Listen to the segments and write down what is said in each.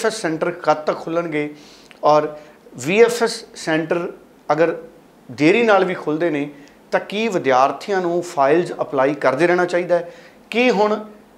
VFS centre कद तक खुलणगे और VFS सेंटर अगर देरी नाल भी खुलते हैं तो की विद्यार्थियों को फाइल्स अपलाई करते रहना चाहिए कि हुण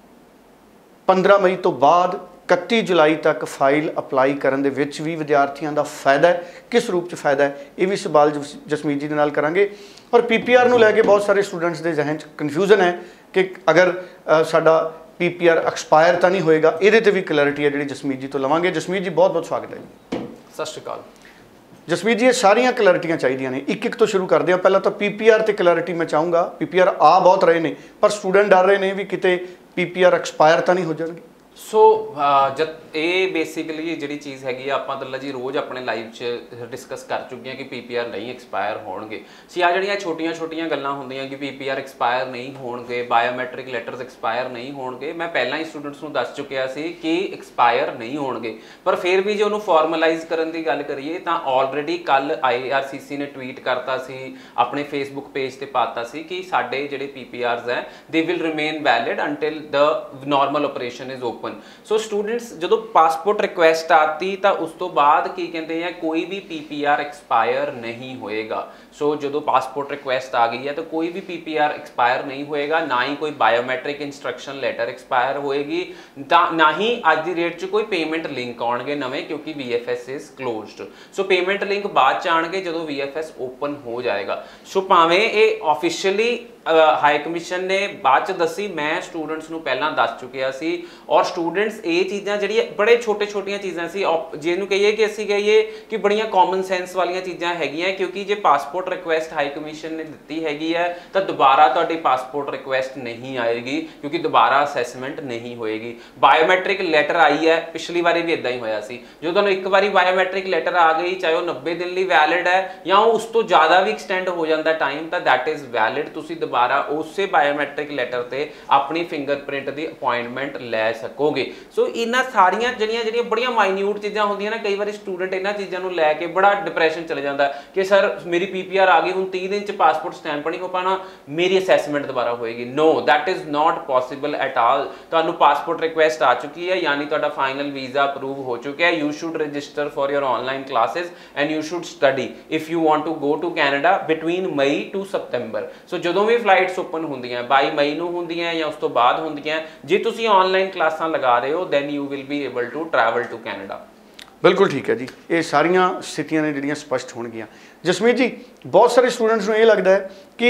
15 मई तो बाद 31 जुलाई तक फाइल अपलाई करन दे विच भी विद्यार्थियों का फायदा है, किस रूप में फायदा है, ये भी सवाल जसमीत जी के नाल करांगे। और PPR नूं लैके बहुत सारे स्टूडेंट्स के जहन च कन्फ्यूजन है कि अगर साडा PPR एक्सपायर तो नहीं होएगा, ये भी क्लैरिटी है जी जसमीत जी तो लवांगे। जसमीत जी बहुत बहुत स्वागत है जी। सत श्री अकाल जसमीत जी, ये सारिया क्लैरिटियां चाहिए ने, एक तो शुरू करते हैं। पहला तो PPR ते क्लैरिटी मैं चाहूँगा। PPR आ बहुत रहे हैं पर स्टूडेंट डर रहे हैं भी किते PPR एक्सपायर तो नहीं हो जाएगी। सो जब ये बेसिकली जी चीज़ हैगी आप मतलब जी रोज़ अपने लाइव च डिस्कस कर चुके हैं कि PPR नहीं एक्सपायर होणगे। सी आ जड़ियाँ छोटिया छोटिया गल्लां होंदियां कि PPR एक्सपायर नहीं होणगे, बायोमैट्रिक लैटर्स एक्सपायर नहीं होणगे, मैं पहला ही स्टूडेंट्स नूं दस चुकिया सी कि एक्सपायर नहीं होणगे। पर फिर भी जो उन्होंने फॉर्मलाइज करन दी गल करिए तो ऑलरेडी कल IRCC ने ट्वीट करता सी, अपने फेसबुक पेज ते पाता सी कि साडे जिहड़े PPRs हैं they will remain valid until the normal operation is open. So students जो पासपोर्ट रिक्वेस्ट आती तो उस तो बाद की कहते हैं कोई भी PPR एक्सपायर नहीं होएगा। सो जो पासपोर्ट रिक्वेस्ट आ गई है तो कोई भी PPR एक्सपायर नहीं होएगा, ना ही कोई बायोमैट्रिक इंस्ट्रक्शन लेटर एक्सपायर होएगी, ना ही अज की डेट च कोई पेमेंट लिंक आउणगे नवें, क्योंकि VFS is closed. So payment link बाद च आउणगे जो VFS ओपन हो जाएगा। सो भावें ये ऑफिशियली हाई कमीशन ने बाद च दसी, मैं स्टूडेंट्स नूं पहलां दस चुकिया सी। और स्टूडेंट्स ये चीज़ां जिहड़ियां बड़े छोटे छोटियां चीज़ां सी, जिहनूं कहिए कि असीं कहिए कि बड़ियां कॉमन सेंस वालियां चीज़ां हैगियां, क्योंकि जे पासपोर्ट रिक्वेस्ट हाई कमीशन ने दित्ती हैगी है तो दोबारा तुहाडी पासपोर्ट रिक्वेस्ट नहीं आएगी, क्योंकि दोबारा असैसमेंट नहीं होएगी। बायोमैट्रिक लैटर आई है, पिछली बारी भी इदां ही होया सी, जो तुहानूं एक बारी बायोमैट्रिक लैटर आ गई, चाहे वो 90 दिन लई वैलिड है या उस तो ज़्यादा भी एक्सटेंड हो जाता टाइम, तो दैट इज़ वैलिड। तुसीं दोबारा उसे बायोमैट्रिक लैटर ते अपनी फिंगरप्रिंट की अपॉइंटमेंट लै सकोगे। सो इन्हां सारियां जिहड़ियां बड़ियां माइन्यूट चीज़ां होंदियां ना, कई बार स्टूडेंट इन्हां चीज़ों को लैके बड़ा डिप्रैशन चले जाता है कि सर मेरी PPR आ गई, हुण 30 दिन च पासपोर्ट स्टैंप नहीं हो पाना, मेरी असैसमेंट दोबारा होएगी। No, that is not possible at all. तुहानूं पासपोर्ट रिक्वेस्ट आ चुकी है, यानी तुहाडा फाइनल वीज़ा अप्रूव हो चुका है। You should register for your online classes and you should study if you want to go to Canada between May to September. So जो भी फ्लाइट्स ओपन होंदियां 22 मई नूं होंदियां या उस तो बाद होंदियां, जे तुसीं ऑनलाइन क्लासां लगा रहे हो then you will be able to travel to Canada. बिल्कुल ठीक है जी, ये सारिया स्थितियां ने जिहड़ियां स्पष्ट होणगियां। जसमीत जी, बहुत सारे स्टूडेंट्स नूं ये लगता है कि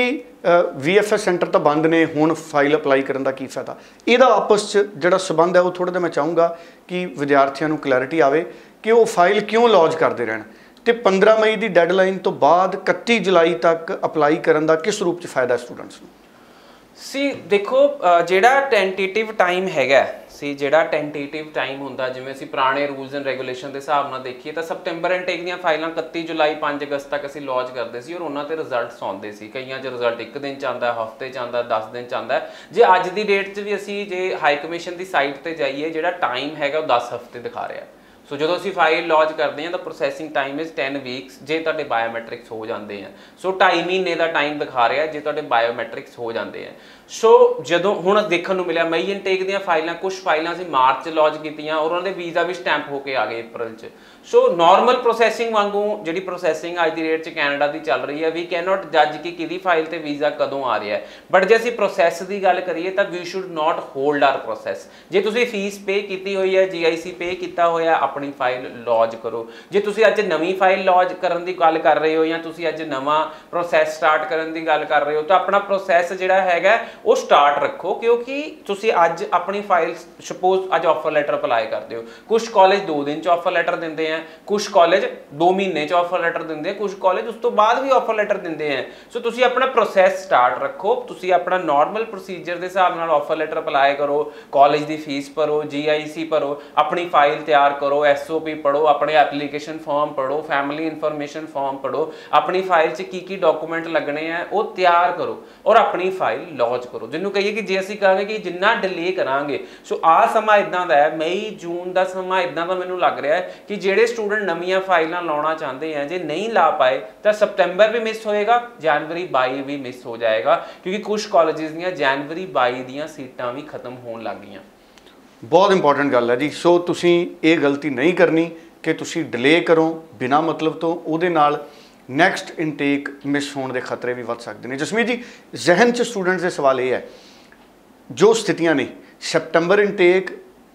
VFS सेंटर तो बंद ने, हुण फाइल अपलाई करन दा की फायदा। इहदा आपस च जिहड़ा संबंध है वो थोड़ा जिहा मैं चाहूँगा कि विद्यार्थियों नूं क्लैरिटी आवे कि वो फाइल क्यों लॉन्च करते रहन, तो 15 मई की डेडलाइन तो बाद 31 जुलाई तक अपलाई करन दा किस रूप च फायदा स्टूडेंट्स नूं? सी देखो, जिहड़ा टेंटेटिव टाइम हैगा सी, जिहड़ा टेंटेटिव टाइम हुंदा, जिवें असीं पुराने रूल्स एंड रेगूलेशन के हिसाब नाल देखीए तो सप्तैंबर इनटेक दीयां फाइलां 31 जुलाई 5 अगस्त तक असीं लॉन्च करते सी और उन्हां ते रिजल्ट्स आउंदे सी। कईयां च रिजल्ट एक दिन च आंदा, हफ्ते च आंदा, 10 दिन च आंदा। जे अज दी डेट च भी असीं जे हाई कमीशन की साइट ते जाइए, जिहड़ा टाइम हैगा वो 10 हफ्ते दिखा रहा है। सो जो असीं फाइल लॉन्च करते हैं तो प्रोसैसिंग टाइम इज़ 10 वीक्स जे तुहाडे बायोमैट्रिक्स हो जाते हैं। सो 2.5 महीने का टाइम दिखा रहा है जे तुहाडे बायोमैट्रिक्स हो जाते हैं। सो जो हुण देखण नूं मिलिया, मई इनटेक दीयां फाइलां, कुछ फाइलां असीं मार्च लॉन्च कीतियां और उन्हां दे वीज़ा भी स्टैंप होके आ गए अप्रैल च। सो नॉर्मल प्रोसैसिंग वांगू जिहड़ी प्रोसैसिंग अज दी डेट च कैनेडा की चल रही है, वी कैन नॉट जज कि किहदी फाइल ते वीज़ा कदों आ रहा है। बट जे असीं प्रोसैस की गल करिए तो we should not hold our process. जे तुसीं फीस पे की हुई है, GIC पे किया होया, अपनी फाइल लॉन्च करो। जे तुसीं अज नवीं फाइल लॉन्च करन दी गल कर रहे हो या तुसीं अज नवां प्रोसैस स्टार्ट करन दी गल कर रहे हो तो अपना प्रोसैस जिहड़ा हैगा वो स्टार्ट रखो, क्योंकि तुसीं अज अपनी फाइल सपोज अज ऑफर लैटर अप्लाई करते हो, कुछ कॉलेज 2 दिन च ऑफर लैटर देंदे हैं, कुछ कॉलेज 2 महीने च ऑफर लैटर देंदे हैं, कुछ कॉलेज उस तो बाद भी ऑफर लैटर देंदे हैं। सो तुसीं अपना प्रोसैस स्टार्ट रखो, तुसीं अपना नॉर्मल प्रोसीजर के हिसाब नाल ऑफर लैटर अप्लाई करो, कॉलेज की फीस भरो, GIC भरो, अपनी फाइल तैयार करो, SOP पढ़ो, अपने एप्लीकेशन फॉर्म पढ़ो, फैमिली इन्फॉर्मेशन फॉर्म पढ़ो, अपनी फाइल च की डॉकूमेंट लगने हैं वो तैयार करो और अपनी फाइल लॉन्च करो। जिन्हों कहिए कि जे असीं कहांगे कि जिन्ना डिले करांगे, सो आ समा इदां दा है, मई जून का समा इदां दा मैनूं लग रहा है कि जिहड़े स्टूडेंट नवीं फाइलां लाउणा चाहते हैं जे नहीं ला पाए तो सप्तैंबर भी मिस होएगा, जनवरी 22 भी मिस हो जाएगा, क्योंकि कुछ कॉलेजेस दीयां जनवरी 22 दीयां सीटां भी खत्म होण लग गईयां। ਬਹੁਤ ਇੰਪੋਰਟੈਂਟ ਗੱਲ ਹੈ ਜੀ। ਸੋ ਤੁਸੀਂ ਇਹ ਗਲਤੀ ਨਹੀਂ ਕਰਨੀ ਕਿ ਤੁਸੀਂ ਡਿਲੇ ਕਰੋ ਬਿਨਾਂ ਮਤਲਬ ਤੋਂ, ਉਹਦੇ ਨਾਲ ਨੈਕਸਟ ਇਨਟੇਕ ਮਿਸ ਹੋਣ ਦੇ ਖਤਰੇ ਵੀ ਵੱਧ ਸਕਦੇ ਨੇ। ਜਸਮੀਤ ਜੀ, ਜ਼ਹਿਨ 'ਚ ਸਟੂਡੈਂਟਸ ਦੇ ਸਵਾਲ ਇਹ ਹੈ, ਜੋ ਸਥਿਤੀਆਂ ਨੇ, ਸੈਪਟੰਬਰ ਇਨਟੇਕ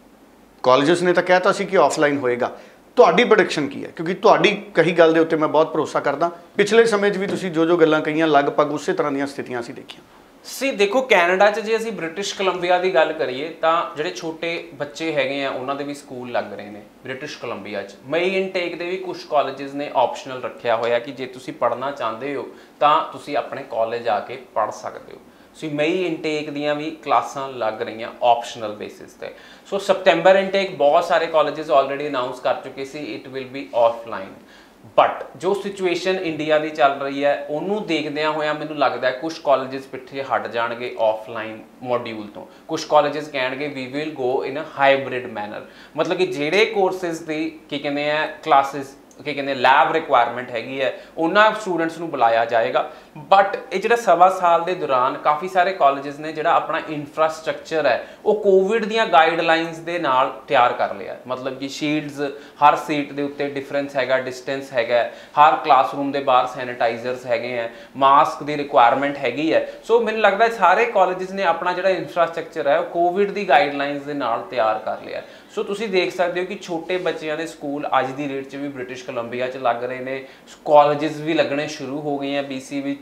ਕਾਲਜਸ ਨੇ ਤਾਂ ਕਹਿਤਾ ਸੀ ਕਿ ਆਫਲਾਈਨ ਹੋਏਗਾ, ਤੁਹਾਡੀ ਪ੍ਰੈਡਿਕਸ਼ਨ ਕੀ ਹੈ? ਕਿਉਂਕਿ ਤੁਹਾਡੀ ਕਹੀ ਗੱਲ ਦੇ ਉੱਤੇ ਮੈਂ ਬਹੁਤ ਭਰੋਸਾ ਕਰਦਾ, ਪਿਛਲੇ ਸਮੇਂ 'ਚ ਵੀ ਤੁਸੀਂ ਜੋ ਗੱਲਾਂ ਕਹੀਆਂ ਲਗਭਗ ਉਸੇ ਤਰ੍ਹਾਂ ਦੀਆਂ ਸਥਿਤੀਆਂ ਅਸੀਂ ਦੇਖੀਆਂ। ਦੇਖੋ ਕੈਨੇਡਾ 'ਚ ਜੇ ਅਸੀਂ ਬ੍ਰਿਟਿਸ਼ ਕੋਲੰਬੀਆ ਦੀ ਗੱਲ ਕਰੀਏ ਤਾਂ ਜਿਹੜੇ ਛੋਟੇ ਬੱਚੇ ਹੈਗੇ ਆ ਉਹਨਾਂ ਦੇ ਵੀ ਸਕੂਲ ਲੱਗ ਰਹੇ ਨੇ ਬ੍ਰਿਟਿਸ਼ ਕੋਲੰਬੀਆ 'ਚ। ਮਈ ਇਨਟੇਕ ਦੇ ਵੀ ਕੁਝ ਕਾਲਜਸ ਨੇ ਆਪਸ਼ਨਲ ਰੱਖਿਆ ਹੋਇਆ ਕਿ ਜੇ ਤੁਸੀਂ ਪੜ੍ਹਨਾ ਚਾਹੁੰਦੇ ਹੋ ਤਾਂ ਤੁਸੀਂ ਆਪਣੇ ਕਾਲਜ ਆ ਕੇ ਪੜ੍ਹ ਸਕਦੇ ਹੋ। ਸੋ ਮਈ ਇਨਟੇਕ ਦੀਆਂ ਵੀ ਕਲਾਸਾਂ ਲੱਗ ਰਹੀਆਂ ਆਪਸ਼ਨਲ ਬੇਸਿਸ ਤੇ। ਸੋ ਸਪਟੈਂਬਰ ਇਨਟੇਕ ਬਹੁਤ ਸਾਰੇ ਕਾਲਜਸ ਆਲਰੇਡੀ ਅਨਾਉਂਸ ਕਰ ਚੁੱਕੇ ਸੀ it will be offline. But ਜੋ ਸਿਚੁਏਸ਼ਨ ਇੰਡੀਆ ਦੀ ਚੱਲ ਰਹੀ ਹੈ ਉਹਨੂੰ ਦੇਖਦਿਆਂ ਹੋਇਆਂ ਮੈਨੂੰ ਲੱਗਦਾ ਕੁਝ ਕਾਲਜਸ ਪਿੱਛੇ ਹਟ ਜਾਣਗੇ ਆਫਲਾਈਨ ਮੋਡਿਊਲ ਤੋਂ। ਕੁਝ ਕਾਲਜਸ ਕਹਿਣਗੇ we will go in a hybrid manner, ਮਤਲਬ ਕਿ ਜਿਹੜੇ ਕੋਰਸਿਸ ਦੀ ਕੀ ਕਹਿੰਦੇ ਆ ਕਲਾਸਿਸ ਕੀ ਕਹਿੰਦੇ ਲੈਬ ਰਿਕੁਆਇਰਮੈਂਟ ਹੈਗੀ ਹੈ ਉਹਨਾਂ ਸਟੂਡੈਂਟਸ ਨੂੰ ਬੁਲਾਇਆ ਜਾਏਗਾ। ਬਟ ਇਹ ਜਿਹੜਾ ਸਵਾ ਸਾਲ ਦੇ ਦੌਰਾਨ ਕਾਫੀ ਸਾਰੇ ਕਾਲਜਸ ਨੇ ਜਿਹੜਾ ਆਪਣਾ ਇਨਫਰਾਸਟ੍ਰਕਚਰ ਹੈ ਉਹ ਕੋਵਿਡ ਦੀਆਂ ਗਾਈਡਲਾਈਨਸ ਦੇ ਨਾਲ ਤਿਆਰ ਕਰ ਲਿਆ। ਮਤਲਬ ਕਿ ਸ਼ੀਲਡਸ, ਹਰ ਸੀਟ ਦੇ ਉੱਤੇ ਡਿਫਰੈਂਸ ਹੈਗਾ, ਡਿਸਟੈਂਸ ਹੈਗਾ, ਹਰ ਕਲਾਸਰੂਮ ਦੇ ਬਾਹਰ ਸੈਨੀਟਾਈਜ਼ਰਸ ਹੈਗੇ ਆ, ਮਾਸਕ ਦੀ ਰਿਕੁਆਇਰਮੈਂਟ ਹੈਗੀ ਹੈ। ਸੋ ਮੈਨੂੰ ਲੱਗਦਾ ਸਾਰੇ ਕਾਲਜਸ ਨੇ ਆਪਣਾ ਜਿਹੜਾ ਇਨਫਰਾਸਟ੍ਰਕਚਰ ਹੈ ਉਹ ਕੋਵਿਡ ਦੀ ਗਾਈਡਲਾਈਨਸ ਦੇ ਨਾਲ ਤਿਆਰ ਕਰ ਲਿਆ। ਸੋ ਤੁਸੀਂ ਦੇਖ ਸਕਦੇ ਹੋ ਕਿ ਛੋਟੇ ਬੱਚਿਆਂ ਦੇ ਸਕੂਲ ਅੱਜ ਦੀ ਡੇਟ 'ਚ ਵੀ ਬ੍ਰਿਟਿਸ਼ ਕੋਲੰਬੀਆ 'ਚ ਲੱਗ ਰਹੇ ਨੇ, ਕਾਲਜਸ ਵੀ ਲੱਗਣੇ ਸ਼ੁਰੂ ਹੋ ਗਏ ਆ BC ਵਿੱਚ,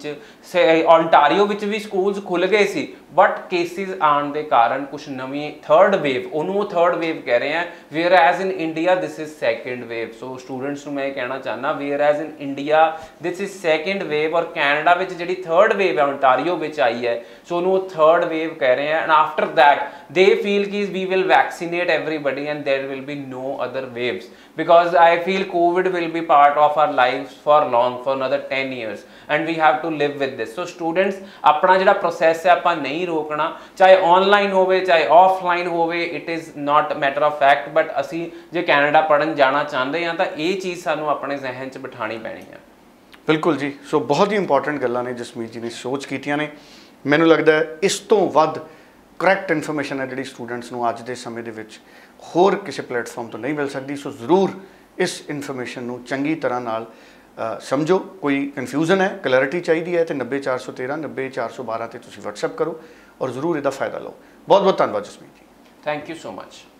ਓਨਟਾਰੀਓ ਵਿੱਚ ਵੀ ਸਕੂਲਸ ਖੁੱਲ ਗਏ ਸੀ। ਬਟ ਕੇਸਿਸ ਆਉਣ ਦੇ ਕਾਰਨ ਕੁਝ ਨਵੀਂ ਥਰਡ ਵੇਵ, ਉਹਨੂੰ ਉਹ ਥਰਡ ਵੇਵ ਕਹਿ ਰਹੇ ਆ, whereas in India this is second wave. So students ਨੂੰ ਮੈਂ ਇਹ ਕਹਿਣਾ ਚਾਹੁੰਦਾ whereas in India this is second wave, ਔਰ ਕੈਨੇਡਾ ਵਿੱਚ ਜਿਹੜੀ ਥਰਡ ਵੇਵ ਹੈ ਓਨਟਾਰੀਓ ਵਿੱਚ ਆਈ ਹੈ ਸੋ ਉਹਨੂੰ ਉਹ ਥਰਡ ਵੇਵ ਕਹਿ ਰਹੇ ਆ। And after that they feel ki we will vaccinate everybody and there will be no other waves, because I feel COVID will be part of our lives for long, for another 10 years and we have to live with this. So students अपना जिहड़ा process है ਆਪਾਂ नहीं रोकना, चाहे online होवे चाहे offline होवे, it is not matter of fact, but ਅਸੀਂ ਜੇ ਕੈਨੇਡਾ ਪੜਨ ਜਾਣਾ ਚਾਹੁੰਦੇ ਹਾਂ ਤਾਂ ਇਹ ਚੀਜ਼ ਸਾਨੂੰ ਆਪਣੇ ਜ਼ਿਹਨ 'ਚ ਬਿਠਾਣੀ ਪੈਣੀ ਹੈ। ਬਿਲਕੁਲ ਜੀ। ਸੋ ਬਹੁਤ ਹੀ ਇੰਪੋਰਟੈਂਟ ਗੱਲਾਂ ਨੇ ਜਸਮੀਤ ਜੀ ਨੇ ਸੋਚ ਕੀਤੀਆਂ ਨੇ। ਮੈਨੂੰ ਲੱਗਦਾ ਇਸ ਤੋਂ ਵੱਧ ਕਰੈਕਟ ਇਨਫੋਰਮੇਸ਼ਨ ਹੈ ਜਿਹੜੀ ਸਟੂਡੈਂਟਸ ਨੂੰ ਅੱਜ ਦੇ ਸਮੇਂ ਦੇ ਵਿੱਚ ਹੋਰ ਕਿਸੇ ਪਲੇਟਫਾਰਮ ਤੋਂ ਨਹੀਂ ਮਿਲ ਸਕਦੀ। ਸੋ ਜ਼ਰੂਰ ਇਸ ਇਨਫੋਰਮੇਸ਼ਨ ਨੂੰ ਚੰਗੀ ਤਰ੍ਹਾਂ ਨਾਲ ਸਮਝੋ। ਕੋਈ ਕਨਫਿਊਜ਼ਨ ਹੈ, ਕਲੈਰਿਟੀ ਚਾਹੀਦੀ ਹੈ ਤੇ 90413 90412 ਤੇ ਤੁਸੀਂ WhatsApp ਕਰੋ ਔਰ ਜ਼ਰੂਰ ਇਹਦਾ ਫਾਇਦਾ ਲਓ। ਬਹੁਤ ਬਹੁਤ ਧੰਨਵਾਦ Jasmeet ji. Thank you so much.